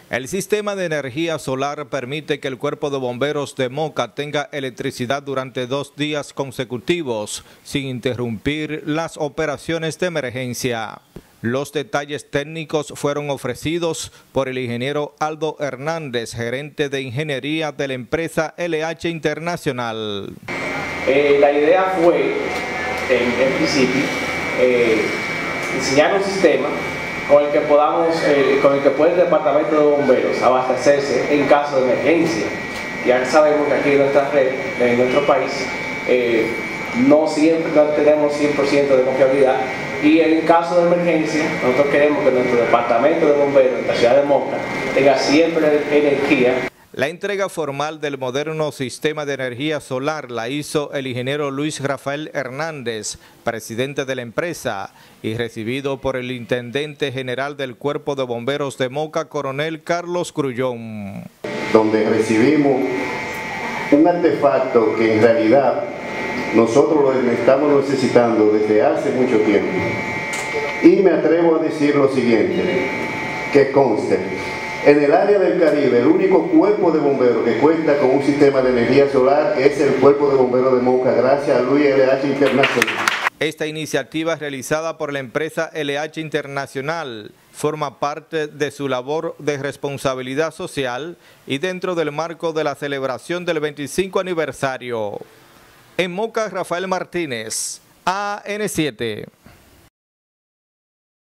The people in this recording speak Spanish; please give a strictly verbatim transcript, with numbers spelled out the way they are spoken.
El sistema de energía solar permite que el Cuerpo de Bomberos de Moca tenga electricidad durante dos días consecutivos, sin interrumpir las operaciones de emergencia. Los detalles técnicos fueron ofrecidos por el ingeniero Aldo Hernández, gerente de ingeniería de la empresa L H Internacional. Eh, la idea fue, en, en principio, eh, diseñar un sistema con el que podamos, eh, con el que puede el departamento de bomberos abastecerse en caso de emergencia. Ya sabemos que aquí en nuestra red, en nuestro país, eh, no siempre no tenemos cien por ciento de confiabilidad, y en caso de emergencia nosotros queremos que nuestro departamento de bomberos en la ciudad de Moca tenga siempre energía. La entrega formal del moderno sistema de energía solar la hizo el ingeniero Luis Rafael Hernández, presidente de la empresa, y recibido por el intendente general del Cuerpo de Bomberos de Moca, coronel Carlos Grullón. Donde recibimos un artefacto que en realidad nosotros lo estamos necesitando desde hace mucho tiempo. Y me atrevo a decir lo siguiente, que conste. En el área del Caribe, el único cuerpo de bomberos que cuenta con un sistema de energía solar es el Cuerpo de Bomberos de Moca, gracias a Luis L H Internacional. Esta iniciativa realizada por la empresa L H Internacional forma parte de su labor de responsabilidad social y dentro del marco de la celebración del veinticinco aniversario. En Moca, Rafael Martínez, A N siete.